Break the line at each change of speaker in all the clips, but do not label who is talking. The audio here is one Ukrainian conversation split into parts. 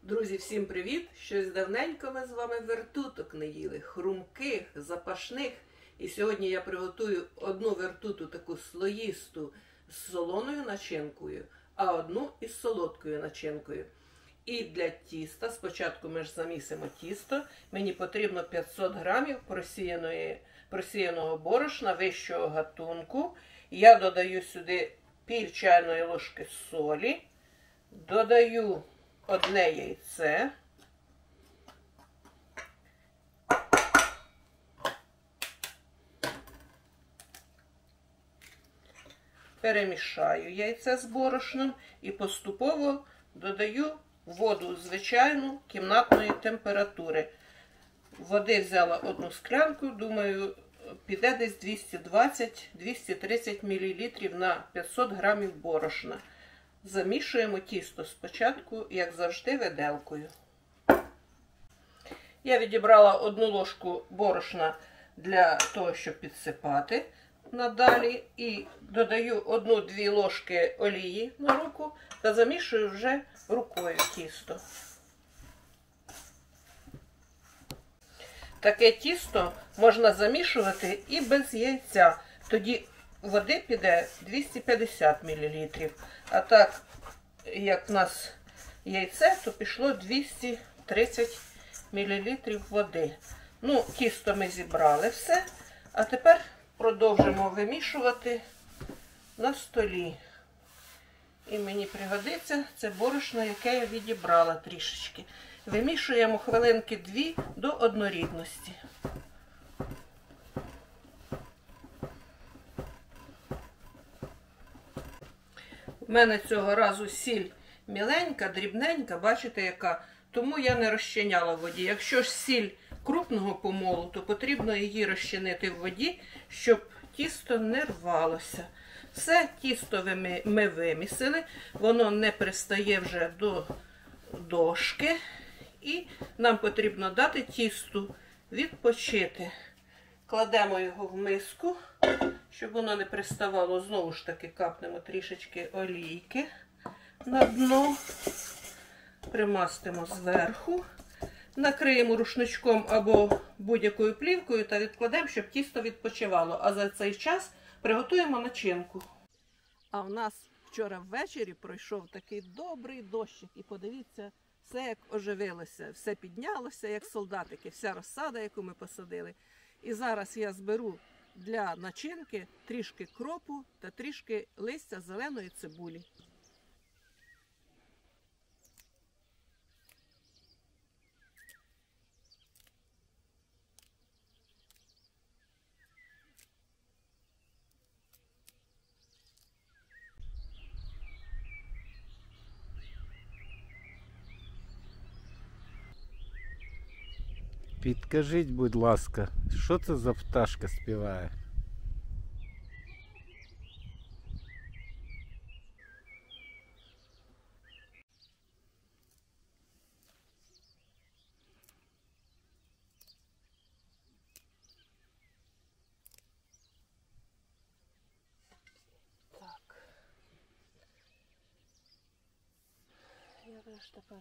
Друзі, всім привіт! Щось давненько ми з вами вертуток не їли, хрумких, запашних. І сьогодні я приготую одну вертуту таку слоїсту з солоною начинкою, а одну із солодкою начинкою. І для тіста, спочатку ми ж замісимо тісто, мені потрібно 500 грамів просіяного борошна вищого гатунку. Я додаю сюди пів чайної ложки солі, додаю одне яйце, перемішаю яйце з борошном і поступово додаю воду звичайну кімнатної температури. Води взяла одну склянку, думаю, піде десь 220-230 мл на 500 грамів борошна. Замішуємо тісто спочатку, як завжди, виделкою. Я відібрала одну ложку борошна для того, щоб підсипати надалі. І додаю 1-2 ложки олії на руку та замішую вже рукою тісто. Таке тісто можна замішувати і без яйця. Тоді води піде 250 мл. А так, як в нас яйце, то пішло 230 мл води. Ну, тісто ми зібрали все. А тепер продовжимо вимішувати на столі. І мені пригодиться це борошно, яке я відібрала трішечки. Вимішуємо хвилинки 2 до однорідності. У мене цього разу сіль міленька, дрібненька, бачите яка, тому я не розчиняла в воді. Якщо ж сіль крупного помолу, то потрібно її розчинити в воді, щоб тісто не рвалося. Все тісто ми вимісили, воно не пристає вже до дошки. І нам потрібно дати тісту відпочити. Кладемо його в миску, щоб воно не приставало. Знову ж таки капнемо трішечки олійки на дно, примастимо зверху, накриємо рушничком або будь-якою плівкою та відкладемо, щоб тісто відпочивало. А за цей час приготуємо начинку. А в нас вчора ввечері пройшов такий добрий дощик. І подивіться, все як оживилося, все піднялося, як солдатики, вся розсада, яку ми посадили. І зараз я зберу для начинки трішки кропу та трішки листя зеленої цибулі.
Підкажіть, будь ласка, що це за пташка співає?
Так. Я ж тепер...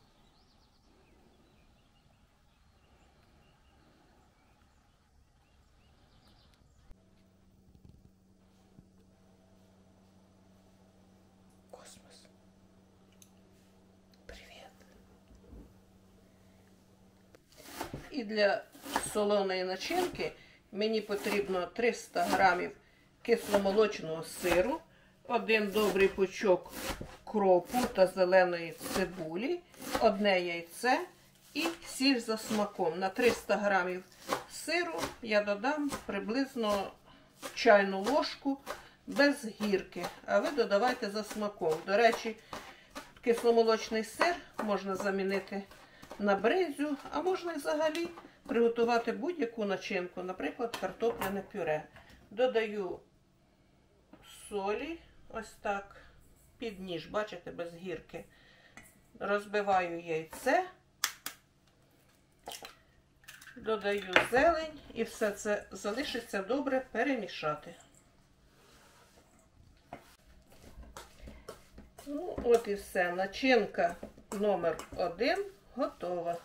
І для солоної начинки мені потрібно 300 грамів кисломолочного сиру, 1 добрий пучок кропу та зеленої цибулі, 1 яйце і сіль за смаком. На 300 грамів сиру я додам приблизно чайну ложку без гірки, а ви додавайте за смаком. До речі, кисломолочний сир можна замінити на бринзю, а можна і взагалі приготувати будь-яку начинку, наприклад, картопляне пюре. Додаю солі, ось так, під ніж, бачите, без гірки. Розбиваю яйце, додаю зелень і все це залишиться добре перемішати. Ну, от і все. Начинка номер 1 готова.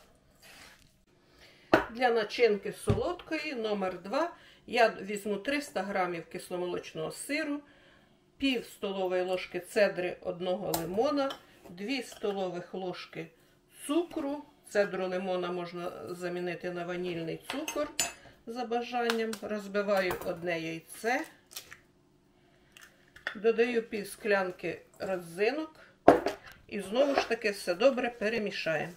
Для начинки солодкої номер 2 я візьму 300 г кисломолочного сиру, пів столової ложки цедри одного лимона, 2 столових ложки цукру. Цедру лимона можна замінити на ванільний цукор за бажанням. Розбиваю одне яйце. Додаю пів склянки родзинок і знову ж таки все добре перемішаємо.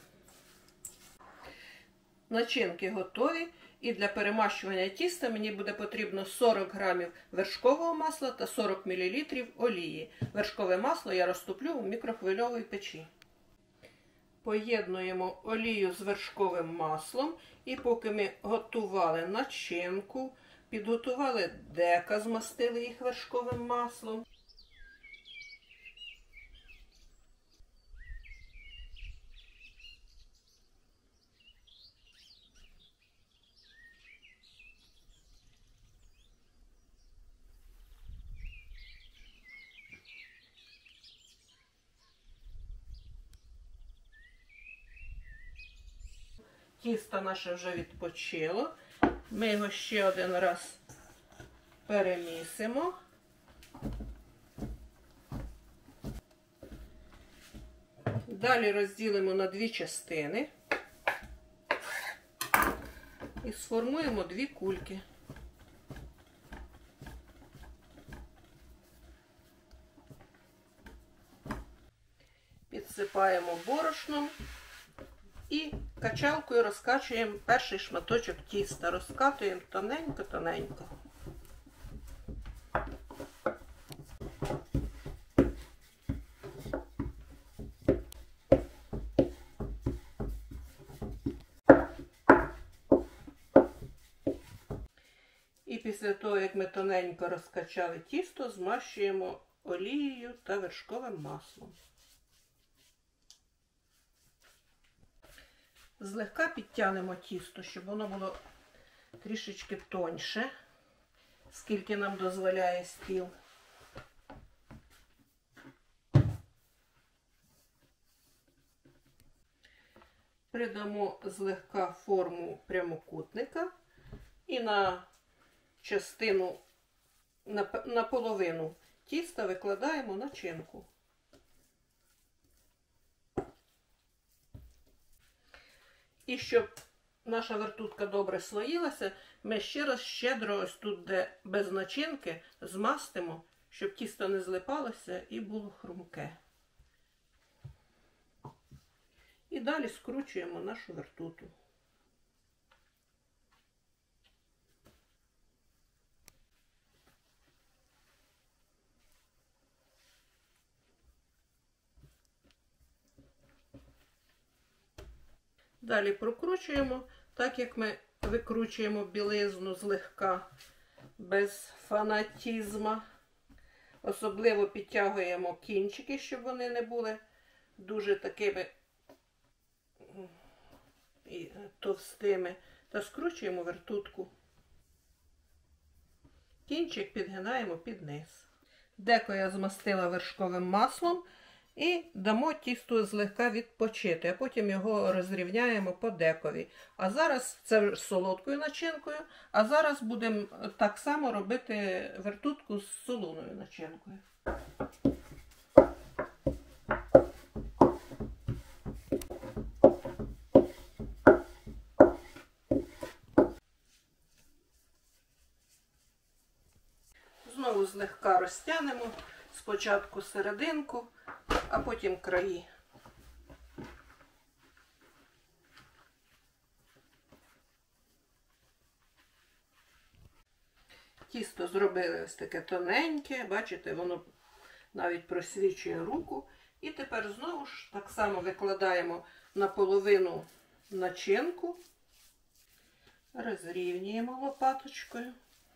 Начинки готові, і для перемащування тіста мені буде потрібно 40 г вершкового масла та 40 мл олії. Вершкове масло я розтоплю у мікрохвильовій печі. Поєднуємо олію з вершковим маслом, і поки ми готували начинку, підготували дека, змастили їх вершковим маслом. Тісто наше вже відпочило. Ми його ще один раз перемісимо. Далі розділимо на 2 частини і сформуємо 2 кульки. Підсипаємо борошном і качалкою розкачуємо перший шматочок тіста. Розкатуємо тоненько-тоненько. І після того, як ми тоненько розкачали тісто, змащуємо олією та вершковим маслом. Злегка підтягнемо тісто, щоб воно було трішечки тоньше, скільки нам дозволяє стіл. Придамо злегка форму прямокутника і на частину, на половину тіста викладаємо начинку. І щоб наша вертутка добре слоїлася, ми ще раз щедро ось тут, де без начинки, змастимо, щоб тісто не злипалося і було хрумке. І далі скручуємо нашу вертуту. Далі прокручуємо, так як ми викручуємо білизну злегка, без фанатізму. Особливо підтягуємо кінчики, щоб вони не були дуже такими товстими. Та скручуємо вертутку. Кінчик підгинаємо під низ. Деко я змастила вершковим маслом. І дамо тісту злегка відпочити, а потім його розрівняємо по декові. А зараз, це солодкою начинкою, а зараз будемо так само робити вертутку з солоною начинкою. Знову злегка розтягнемо, спочатку серединку, а потім краї. Тісто зробили ось таке тоненьке, бачите, воно навіть просвічує руку. І тепер знову ж так само викладаємо на половину начинку, розрівнюємо лопаточкою.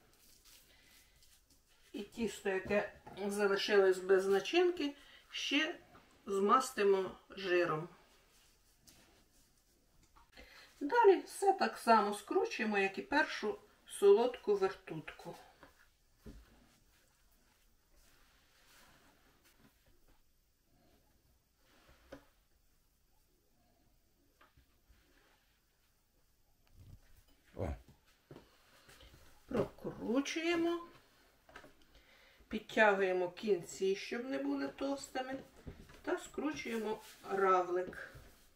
І тісто, яке залишилось без начинки, ще змастимо жиром. Далі все так само скручуємо, як і першу солодку вертутку. скручуємо, підтягуємо кінці, щоб не були товстими, та скручуємо равлик.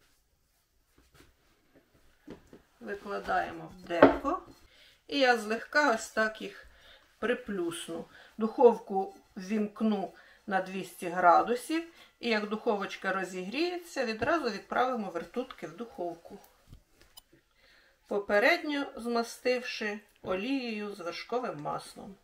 Викладаємо в деко. І я злегка ось так їх приплюсну. Духовку ввімкну на 200 градусів. І як духовочка розігріється, відразу відправимо вертутки в духовку. Попередньо змастивши олією з вершковим маслом.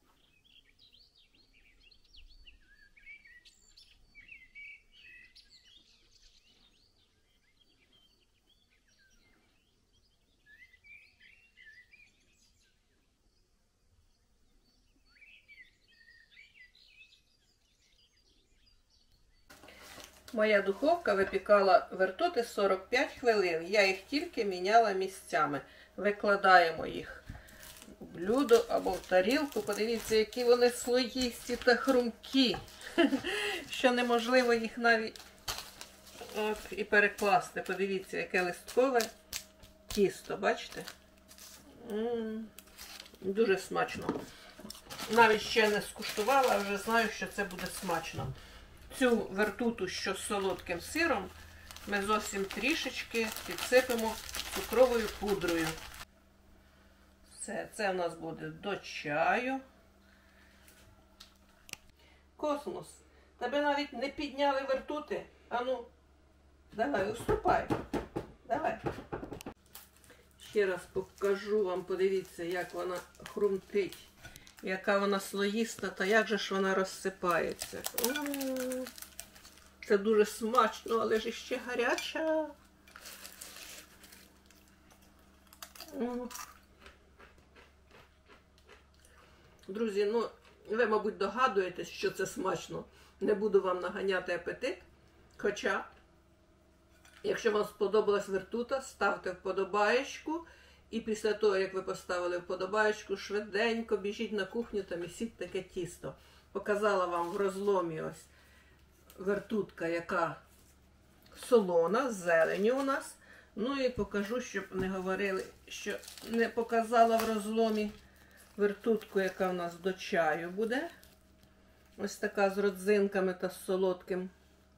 Моя духовка випікала вертути 45 хвилин. Я їх тільки міняла місцями. Викладаємо їх в блюдо або в тарілку. Подивіться, які вони слоїсті та хрумкі, що неможливо їх навіть і перекласти. Подивіться, яке листкове тісто, бачите? Дуже смачно. Навіть ще не скуштувала, а вже знаю, що це буде смачно. Цю вертуту, що з солодким сиром, ми зовсім трішечки підсипемо цукровою пудрою. Все, це у нас буде до чаю. Космос, тебе навіть не підняли вертути. Ану, давай, уступай. Давай. Ще раз покажу вам, подивіться, як вона хрумтить. Яка вона слоїста, та як же ж вона розсипається. Це дуже смачно, але ж ще гаряча. Друзі, ну, ви, мабуть, догадуєтесь, що це смачно. Не буду вам наганяти апетит. Хоча, якщо вам сподобалась вертута, ставте вподобаєчку. І після того, як ви поставили вподобаєчку, швиденько біжіть на кухню та місіть таке тісто. Показала вам в розломі ось вертутка, яка солона, з зеленю у нас. Ну і покажу, щоб не говорили, що не показала в розломі вертутку, яка у нас до чаю буде. Ось така з родзинками та з солодким.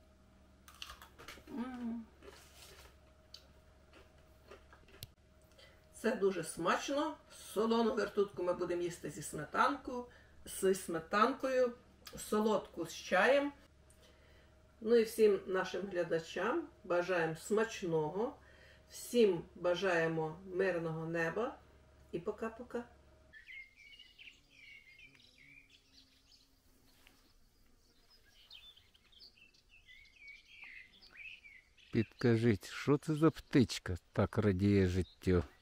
Це дуже смачно. Солону вертутку ми будемо їсти зі сметанкою, солодку з чаєм. Ну і всім нашим глядачам бажаємо смачного. Всім бажаємо мирного неба. І пока-пока.
Підкажіть, що це за птичка так радіє життю?